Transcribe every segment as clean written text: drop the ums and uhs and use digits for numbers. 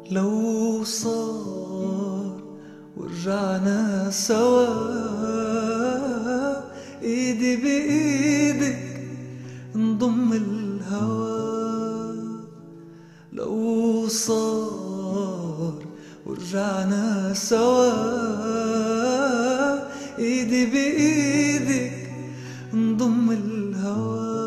لو صار ورجعنا سوا، ايدي بايدك نضم الهوى. لو صار ورجعنا سوا، ايدي بايدك نضم الهوى.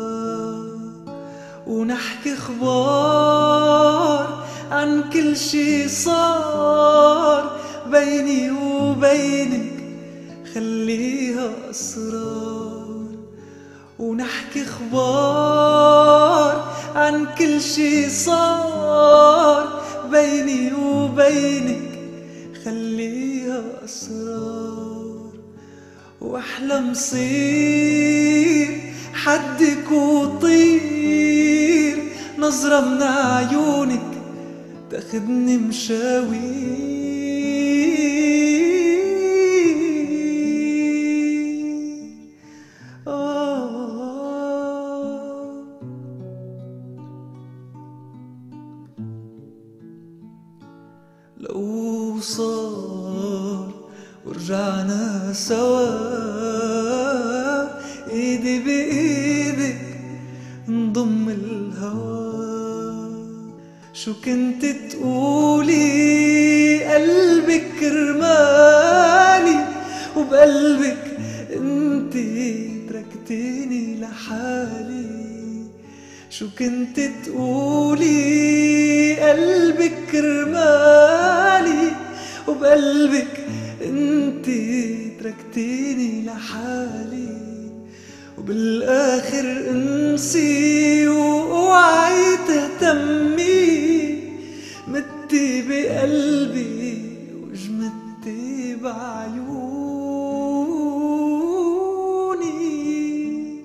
ونحكي اخبار عن كل شي صار بيني وبينك، خليها اسرار. ونحكي اخبار عن كل شي صار بيني وبينك، خليها اسرار. واحلم صير حدك وطير، نظرة من عيونك تاخدني مشاوير. لو صار ورجعنا سوا، ايدي بايدك نضم الهوى. شو كنت تقولي قلبك كرمالي، وبقلبك انتي تركتيني لحالي. شو كنت تقولي قلبك كرمالي، وبقلبك انتي تركتيني لحالي. وبالاخر انسي واوعي تهتمي، متي بقلبي وجمدتي بعيوني.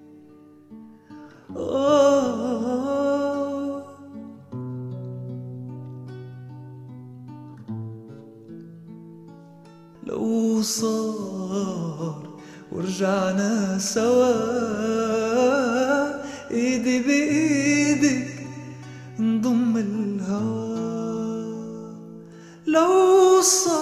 لو صار ورجعنا سوا، ايدي بايدك نضم الهوى. لو صار